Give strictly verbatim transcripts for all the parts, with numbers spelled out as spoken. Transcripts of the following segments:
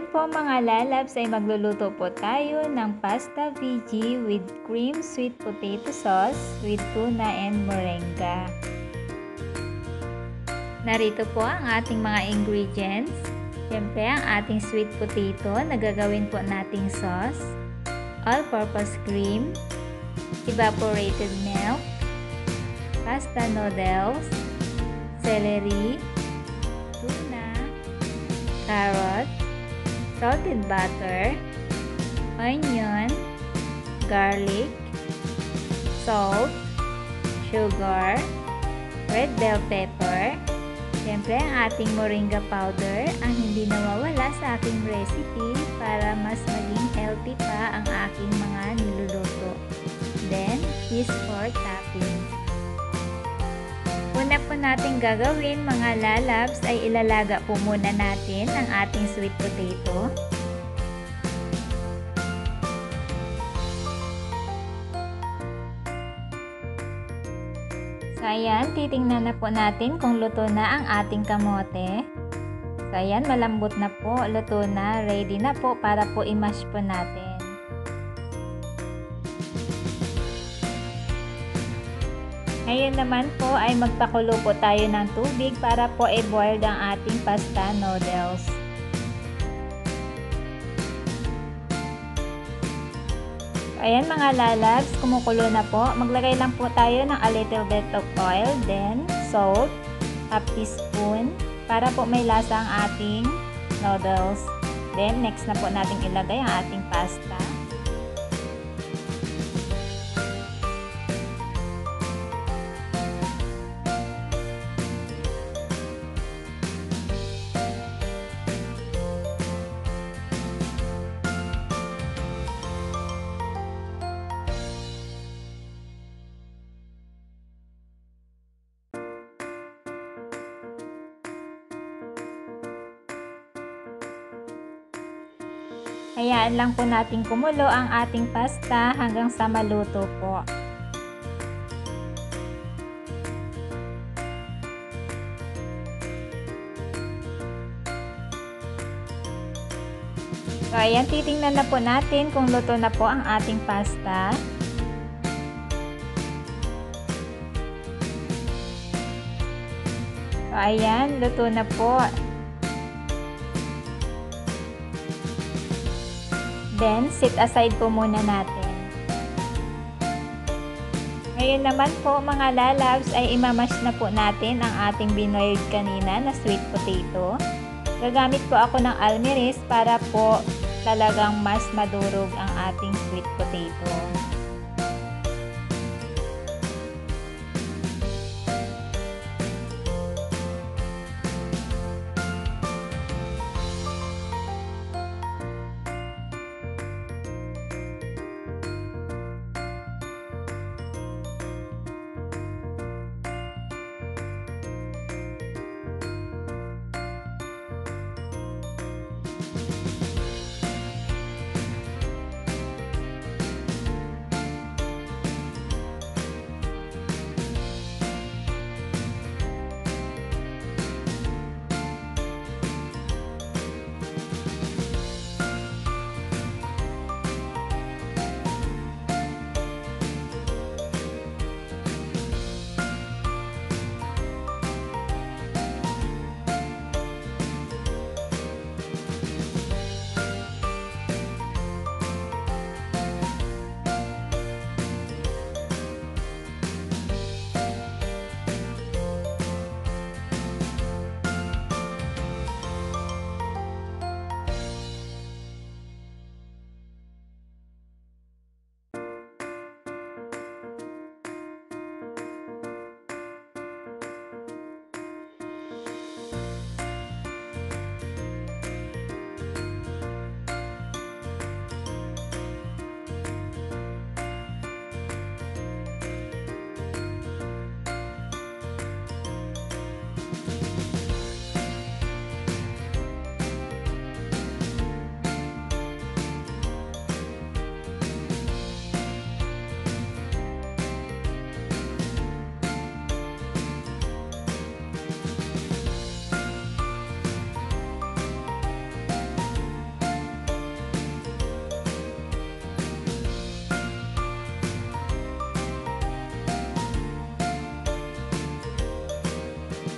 Ngayon po mga lalabs ay magluluto po tayo ng pasta veggie with cream sweet potato sauce with tuna and moringa. Narito po ang ating mga ingredients. Siyempre ang ating sweet potato na gagawin po nating sauce, all-purpose cream, evaporated milk, pasta noodles, celery, tuna, carrot, salted butter, onion, garlic, salt, sugar, red bell pepper, siyempre ang ating moringa powder ang hindi nawawala sa aking recipe para mas maging healthy pa ang aking mga niluluto. Then, cheese for topping. Una po natin gagawin mga lalabs ay ilalaga po muna natin ang ating sweet potato. So ayan, titingnan na po natin kung luto na ang ating kamote. So ayan, malambot na po, luto na, ready na po para po i-mash po natin. Ngayon naman po ay magpakulo po tayo ng tubig para po i-boil ang ating pasta noodles. Ayan mga lalabs, kumukulo na po. Maglagay lang po tayo ng a little bit of oil, then salt, half teaspoon, para po may lasa ang ating noodles. Then next na po natin ilagay ang ating pasta. Hayaan lang po natin kumulo ang ating pasta hanggang sa maluto po. So ayan, titingnan na po natin kung luto na po ang ating pasta. So ayan, luto na po. Then, sit aside po muna natin. Ngayon naman po mga lalabs ay imamash na po natin ang ating binoiled kanina na sweet potato. Gagamit po ako ng almiris para po talagang mas madurog ang ating sweet potato.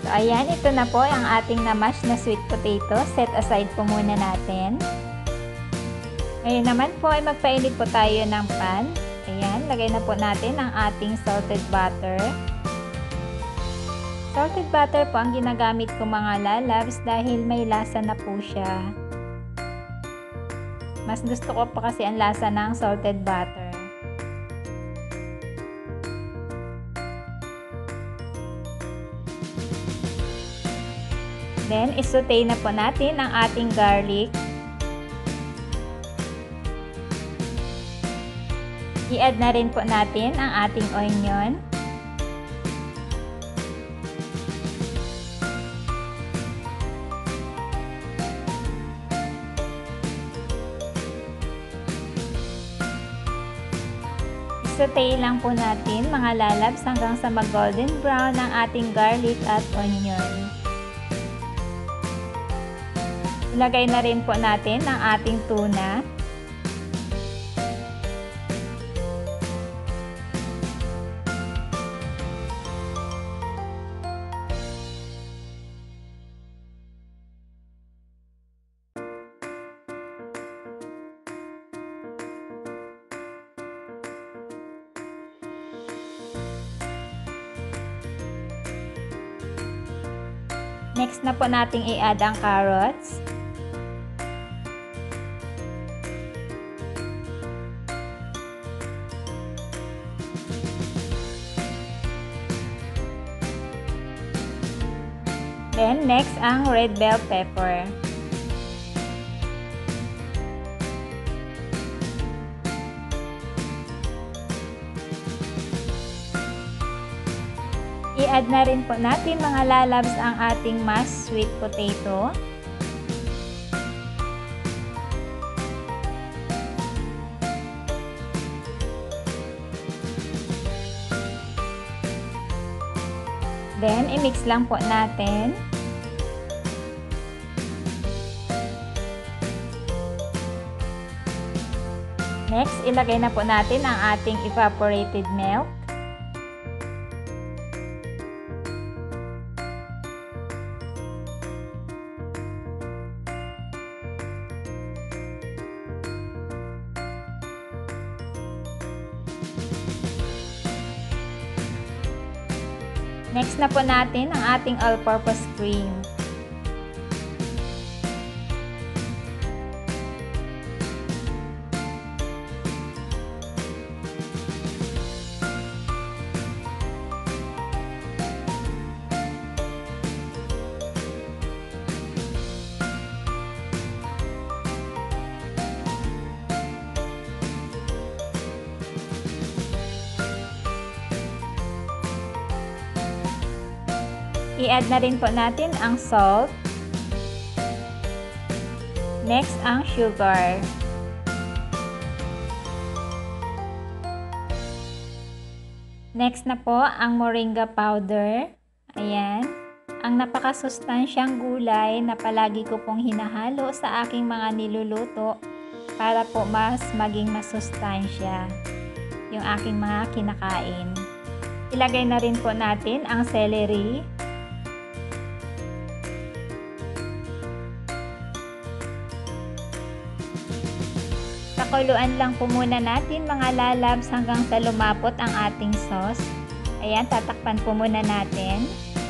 So ayan, ito na po ang ating na-mash na sweet potato. Set aside po muna natin. Ngayon naman po ay magpainit po tayo ng pan. Ayan, lagay na po natin ang ating salted butter. Salted butter po ang ginagamit ko mga lalabs dahil may lasa na po siya. Mas gusto ko pa kasi ang lasa ng salted butter. Then, isaute na po natin ang ating garlic. I-add na rin po natin ang ating onion. Isaute lang po natin mga lalabs hanggang sa mag-golden brown ang ating garlic at onion. Ilagay na rin po natin ang ating tuna. Next na po nating i-add ang carrots. Then, next ang red bell pepper. I-add na rin po natin mga lalabs ang ating mashed sweet potato. Then, i-mix lang po natin. Next, ilagay na po natin ang ating evaporated milk. Next na po natin ang ating all-purpose cream. I-add na rin po natin ang salt. Next, ang sugar. Next na po, ang moringa powder. Ayan. Ang napakasustansyang gulay na palagi ko pong hinahalo sa aking mga niluluto para po mas maging masustansya yung aking mga kinakain. Ilagay na rin po natin ang celery. Pakuluan lang po muna natin mga lalabs hanggang sa lumapot ang ating sauce. Ayan, tatakpan po muna natin.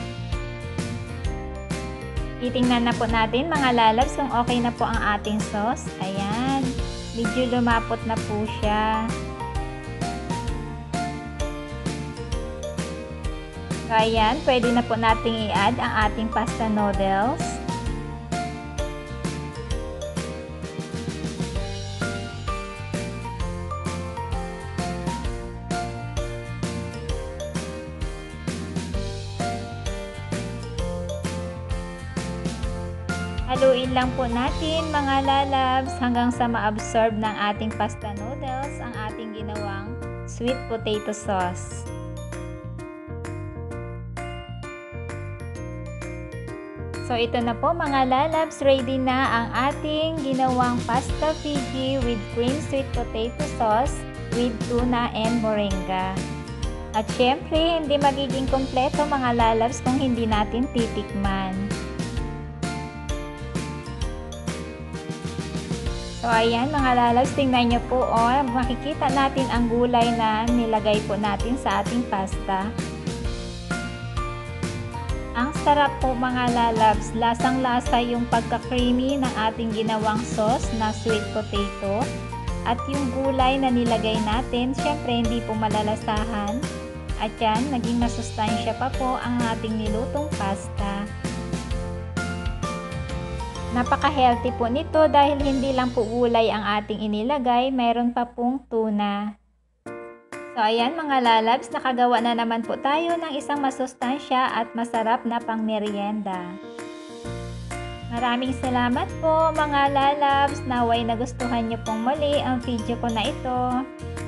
Titingnan na po natin mga lalabs kung okay na po ang ating sauce. Ayan, medyo lumapot na po siya. So ayan, pwede na po nating i-add ang ating pasta noodles. Haluin lang po natin mga lalabs hanggang sa ma-absorb ng ating pasta noodles ang ating ginawang sweet potato sauce. So ito na po mga lalabs, ready na ang ating ginawang pasta Fiji with cream sweet potato sauce with tuna and moringa. At syempre, hindi magiging kompleto mga lalabs kung hindi natin titikman. So ayan mga lalabs, tingnan nyo po, oh, makikita natin ang gulay na nilagay po natin sa ating pasta. Ang sarap po mga lalabs, lasang-lasa yung pagka-creamy ng ating ginawang sauce na sweet potato. At yung gulay na nilagay natin, syempre hindi po malalasahan. At yan, naging masustansya pa po ang ating nilutong pasta. Napaka-healthy po nito dahil hindi lang po gulay ang ating inilagay, mayroon pa pong tuna. So ayan mga lalabs, nakagawa na naman po tayo ng isang masustansya at masarap na pang merienda. Maraming salamat po mga lalabs, naway nagustuhan niyo pong muli ang video ko na ito.